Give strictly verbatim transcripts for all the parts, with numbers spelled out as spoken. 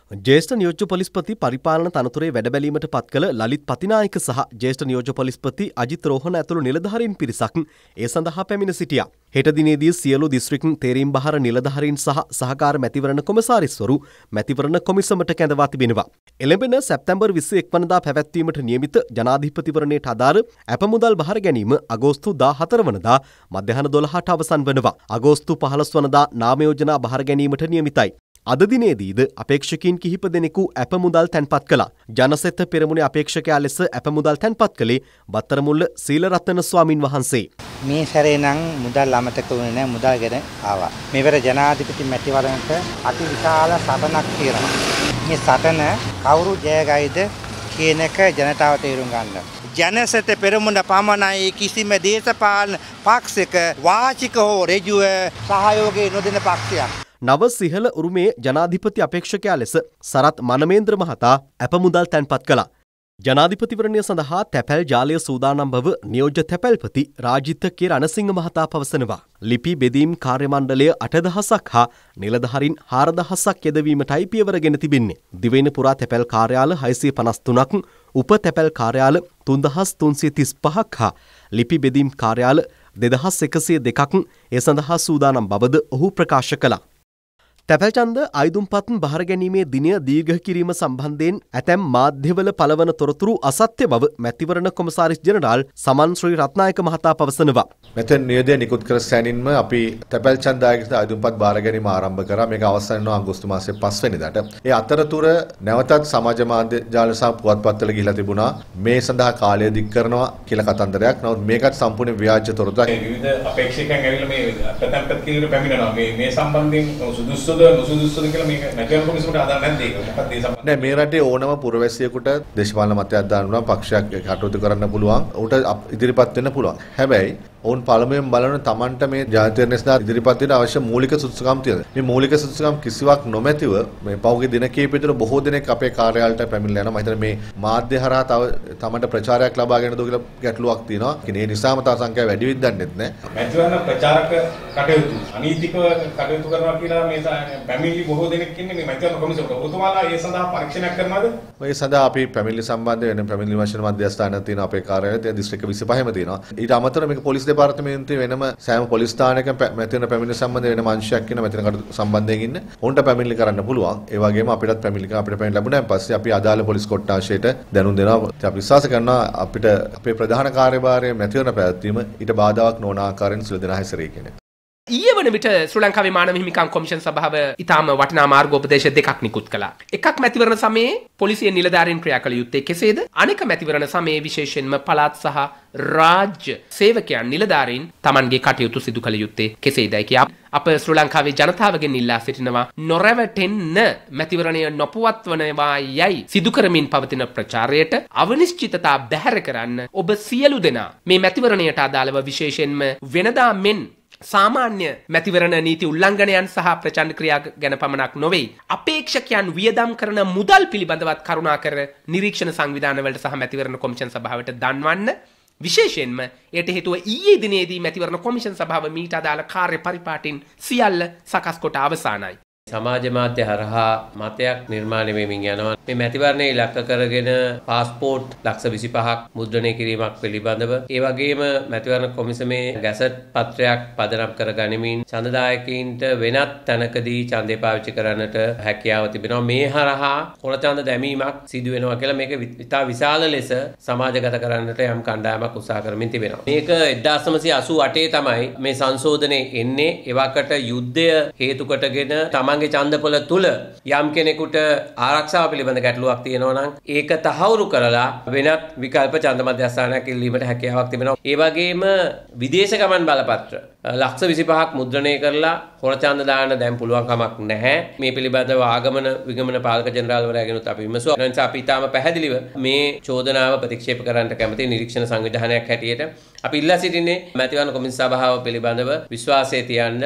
ජේෂ්ඨ නියෝජ්‍ය පොලිස්පති පරිපාලන තනතුරේ වැඩබැලීමට පත් කළ ලලිත් පතිනායක සහ ජේෂ්ඨ නියෝජ්‍ය පොලිස්පති අජිත් රෝහණ ඇතුළු නිලධාරීන් පිරිසක් ඒ සඳහා පැමිණ සිටියා. හෙට දිනේදී සියලු දිස්ත්‍රික් තේරීම් බහර නිලධාරීන් සහ සහකාර මැතිවරණ කොමසාරිස්වරු මැතිවරණ කොමිසමට කැඳවා තිබෙනවා. එළඹෙන සැප්තැම්බර් විසි එක් වනදා පැවැත්වීමට නියමිත ජනාධිපතිවරණයට අදාළ ඇප මුදල් බහර ගැනීම අගෝස්තු දාහතර වනදා මධ්‍යහන දොළහට අවසන් වනවා. අගෝස්තු පහළොස් වනදා නාම යෝජනා බහර ගැනීමට නියමිතයි. අද දිනේදීද අපේක්ෂකයින් කිහිප දෙනෙකු ඇප මුදල් තැන්පත් කළා. ජනසෙත් පෙරමුණේ අපේක්ෂකයා ලෙස ඇප මුදල් තැන්පත් කළේ බත්තරමුල්ල සීලරත්න ස්වාමින් වහන්සේ. මේ සැරේ නම් මුදල් අමතක වුණේ නැහැ, මුදල් ගෙන ආවා. මේවර ජනාධිපති මැතිවරණයට අති විශාල සටනක් තියෙනවා. මේ සටන කවුරු ජයගයිද කියන එක ජනතාව තේරුම් ගන්න. ජනසෙත් පෙරමුණ පමණයි, කිසිම දේශපාලන පක්ෂයක වාචික හෝ ඍජුව සහයෝගය නොදෙන පක්ෂයක්. නව සිහල උරුමේ ජනාධිපති අපේක්ෂකයා ලෙස සරත් මනමේන්ද්‍ර මහතා ඇප මුදල් තැන්පත් කළා. ජනාධිපතිවරණය සඳහා තැපැල් ජාලය සූදානම් බව නියෝජ්‍ය තැපැල්පති රාජිත කේ රණසිංහ මහතා පවසනවා. ලිපි බෙදීම් කාර්ය මණ්ඩලය අටදහසක් හා නිලධාරීන් හාරදහසක් යෙදවීමටයි පියවරගෙන තිබෙන්නේ. දිවයින පුරා තැපැල් කාර්යාල හයසිය පනස් තුනක්, උප තැපැල් කාර්යාල තුන්දහස් තුන්සිය තිස් පහක් හා ලිපි බෙදීම් කාර්යාල දෙදහස් එකසිය දෙකක් ඒ සඳහා සූදානම් බවද ඔහු ප්‍රකාශ කළා. තැපැල් ඡන්ද ආයුධම්පත් බහර ගැනීමේ දිනය දීර්ඝ කිරීම සම්බන්ධයෙන් ඇතැම් මාධ්‍යවල පළවන තොරතුරු අසත්‍ය බව මැතිවරණ කොමසාරිස් ජෙනරාල් සමන් ශ්‍රී රත්නායක මහතා පවසනවා. මෙතෙන් නියෝජනය නිකුත් කර සැනින්ම අපි තැපැල් ඡන්ද ආයුධම්පත් බාර ගැනීම ආරම්භ කරා. මේක අවසන් වෙනවා අගෝස්තු මාසයේ පස් වෙනිදාට. ඒ අතරතුර නැවතත් සමාජ මාධ්‍ය ජාල සහ පුවත්පත්වල ගිහිලා තිබුණා මේ සඳහා කාලය දික් කරනවා කියලා කතන්දරයක්. නමුත් මේකත් සම්පූර්ණ ව්‍යාජ තොරතුරක්. විවිධ අපේක්ෂකයන් ඇවිල්ලා මේ ප්‍රතම්පත් කිරීමට පැමිණෙනවා. මේ මේ සම්බන්ධයෙන් සුදුසු නොසුදුසුද කියලා මේක නැතිවම කොමිසමට අදාළ නැද්ද ඒක? මොකක්ද ඒ සම්බන්ධ? නෑ, මේ රටේ ඕනම පුරවැසියෙකුට දේශපාලන මතයක් දාන්න පුළුවන්, පක්ෂයක් කටයුතු කරන්න පුළුවන්, උට ඉදිරිපත් වෙන්න පුළුවන්. හැබැයි ඔවුන් පළමුවෙන් බලන තමන්ට මේ ජාතිවරණය සඳහා ඉදිරිපත් වෙන්න අවශ්‍ය මූලික සුදුසුකම් තියෙනවා. මේ මූලික සුදුසුකම් කිසිවක් නොමැතිව මේ පෞද්ගලික දින කිහිපය තුළ බොහෝ දෙනෙක් අපේ කාර්යාලයට පැමිණලා යනවා. මම හිතන්නේ මේ මාධ්‍ය හරහා තව තමන්ට ප්‍රචාරයක් ලබා ගන්න දෝ කියලා ගැටලුවක් තියෙනවා. ඒ නිසාම තව සංඛ්‍යාව වැඩි වෙද්දී දන්නෙත් නෑ. මැතිවරණ ප්‍රචාරක කටයුතු අනීතිකව කටයුතු කරනවා කියලා මේ පැමිණිලි බොහෝ දෙනෙක් ඉන්නේ මේ මැතිවරණ කොමිසමට. ඔබතුමාලා ඒ සඳහා පරීක්ෂණයක් කරනවද? මේ සඳහා අපි පැමිණිලි සම්බන්ධ වෙන පැමිණිලි වශයෙන් මධ්‍යස්ථානයක් තියෙනවා අපේ කාර්යාලයේ. ඒ දිස්ත්‍රික්ක විසිපහම තියෙනවා. ඊට අමතරව මේක පොලිස් දෙපාර්තමේන්තුවේ වෙනම සෑම පොලිස් ස්ථානයකම මැතිවරණ පැමිණිලි සම්බන්ධ වෙනම අංශයක් ඉන්න මැතිවරණ කටයුතු සම්බන්ධයෙන් ඉන්න. උන්ට පැමිණිලි කරන්න පුළුවන්. ඒ වගේම අපිටත් පැමිණිලි කරන අපිට පැමිණිලි ලැබුණාන් පස්සේ අපි අදාළ පොලිස් කොට්ටාශයට දැනුම් දෙනවා. අපි විශ්වාස කරනවා අපිට අපේ ප්‍රධාන කාර්යභාරය මැතිවරණ පැවැත්වීම ඊට බාධාවක් නොවන ආකාරයෙන් සිදු දෙනා හැසිරෙයි කියන එක. ඊයේ වන විට ශ්‍රී ලංකාවේ මානව හිමිකම් කොමිෂන් සභාව ඉතාම වටිනා මාර්ගෝපදේශ දෙකක් නිකුත් කළා. එකක් මැතිවරණ සමයේ පොලිසිය නිලධාරීන් ක්‍රියා කළ යුත්තේ කෙසේද? අනෙක මැතිවරණ සමයේ විශේෂයෙන්ම පළාත් සහ රාජ්‍ය සේවකයන් නිලධාරීන් Tamanගේ කටයුතු සිදු කළ යුත්තේ කෙසේදයි කියා අප ශ්‍රී ලංකාවේ ජනතාවගෙන් ඉල්ලා සිටිනවා. නොරැවටෙන්න මැතිවරණය නොපවත්වනවා යයි සිදු කරමින් පවතින ප්‍රචාරයට අවිනිශ්චිතතා බැහැර කරන්න ඔබ සියලු දෙනා මේ මැතිවරණයට අදාළව විශේෂයෙන්ම වෙනදා මෙන් සාමාන්‍ය මැතිවරණ නීති උල්ලංඝනයන් සහ ප්‍රචණ්ඩ ක්‍රියා ගැන පමණක් නොවේ, අපේක්ෂකයන් වියදම් කරන මුදල් පිළිබඳවත් කරුණාකර නිරීක්ෂණ සංවිධානවලට සහ මැතිවරණ කොමිෂන් සභාවට දන්වන්න. විශේෂයෙන්ම එයට හේතුව ඊයේ දිනේදී මැතිවරණ කොමිෂන් සභාව මීට අදාළ කාර්ය පරිපාටින් සියල්ල සකස් කොට අවසానයි. සමාජ මාධ්‍ය හරහා මතයක් නිර්මාණය වෙමින් යනවා. මේ මැතිවරණය ඉලක්ක කරගෙන පාස්පෝර්ට් ලක්ෂ විසිපහක් මුද්‍රණය කිරීමක් පිළිබඳව, ඒ වගේම මැතිවරණ කොමිසමේ ගැසට් පත්‍රයක් පදනම් කර ගනිමින් ඡන්දදායකයින්ට වෙනත් තැනකදී ඡන්දය පාවිච්චි කරන්නට හැකියාව තිබෙනවා. මේ හරහා කොළ ඡන්ද දැමීමක් සිදු වෙනවා කියලා මේක ඉතා විශාල ලෙස සමාජගත කරන්නට යම් කණ්ඩායමක් උත්සාහ කරමින් තිබෙනවා. මේක එක්දාස් නවසිය අසූ අටේ තමයි මේ සංශෝධනය එන්නේ. එවකට යුද්ධය හේතු කොටගෙන තමයි ගේ ඡන්දපොළ තුල යම් කෙනෙකුට ආරක්ෂාව පිළිබඳ ගැටලුවක් තියෙනවා නම් ඒක තහවුරු කරලා වෙනත් විකල්ප ඡන්ද මධ්‍යස්ථානයක් ඉල්ලීමට හැකියාවක් තිබෙනවා. ඒ වගේම විදේශ ගමන් බලපත්‍ර ලක්ෂ විසිපහක් මුද්‍රණය කරලා හොර ඡන්ද දාන්න දැන් පුළුවන් කමක් නැහැ. මේ පිළිබඳව ආගමන විගමන පාලක ජෙනරාල්වරයාගෙනුත් අපි විමසුවා. ඒ නිසා අපි ඊටාම පැහැදිලිව මේ චෝදනාව ප්‍රතික්ෂේප කරන්නට කැමති නිරීක්ෂණ සංවිධානයක් හැටියට අපි ඉල්ලා සිටින්නේ මැතිවරණ කොමිසම සභාව පිළිබඳව විශ්වාසය තියන්න.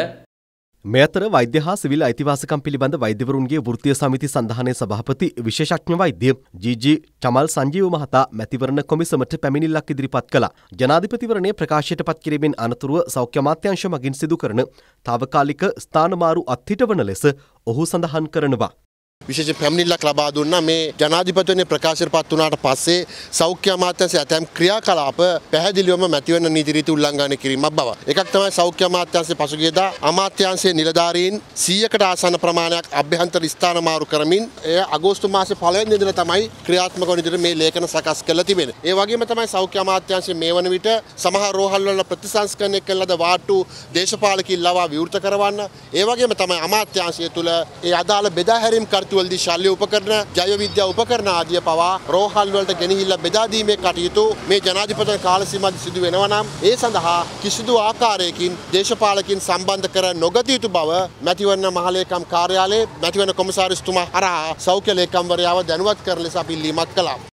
මේ අතර වෛද්‍ය හා සිවිල් අයිතිවාසිකම් පිළිබඳ වෛද්‍යවරුන්ගේ වෘත්තීය සමිති සංධානයේ සභාපති විශේෂඥ වෛද්‍ය ජී.ජී. චමල් සංජීව මහතා මැතිවරණ කොමිසමට පැමිණිල්ලක් ඉදිරිපත් කළා. ජනාධිපතිවරණයේ ප්‍රකාශයට පත් කිරීමෙන් අනතුරුව සෞඛ්‍ය අමාත්‍යාංශ මගින් සිදු කරන තාවකාලික ස්ථානමාරු අත්හිටවන ලෙස ඔහු සඳහන් කරනවා. විශේෂ පැමිණිල්ලක් ලබා දුන්නා. මේ ජනාධිපතිවරණයේ ප්‍රකාශයටපත් වුණාට පස්සේ සෞඛ්‍ය අමාත්‍යාංශයේ ඇතැම් ක්‍රියාකලාප පැහැදිලිවම මැතිවරණ නීති රීති උල්ලංඝනය කිරීමක් බව. එකක් තමයි සෞඛ්‍ය අමාත්‍යාංශයේ පසුගියදා අමාත්‍යාංශයේ නිලධාරීන් සීයකට ආසන්න ප්‍රමාණයක් අභ්‍යන්තර ස්ථාන මාරු කරමින් එය අගෝස්තු මාසේ පළවෙනි දින තමයි ක්‍රියාත්මක වන විදිහට මේ ලේඛන සකස් කරලා තිබෙනවා. ඒ වගේම තමයි සෞඛ්‍ය අමාත්‍යාංශයේ මේ වන විට සමහර රෝහල් වල ප්‍රතිසංස්කරණය කළ ලද වාට්ටු දේශපාලකින් ලවා විවෘත කරවන්න. ඒ වගේම තමයි අමාත්‍යාංශය තුළ ඒ අදාළ බෙදා හැරීම් කර්තෘවලදී ශල්‍ය උපකරණ, ජෛව විද්‍යා උපකරණ ආදිය පවා රෝහල් වලට ගෙනහිල්ලා බෙදා දීමේ කටයුතු මේ ජනාධිපතිවරණ කාල සීමාවදී සිදු වෙනවා නම් ඒ සඳහා කිසිදු ආකාරයකින් දේශපාලකින් සම්බන්ධ කර නොගත යුතු බව මැතිවරණ මහලේකම් කාර්යාලයේ මැතිවරණ කොමසාරිස්තුමා හරහා සෞඛ්‍ය ලේකම්වරයාව දැනුවත් කරන ලෙස අපි ඉල්ලීමක් කළා.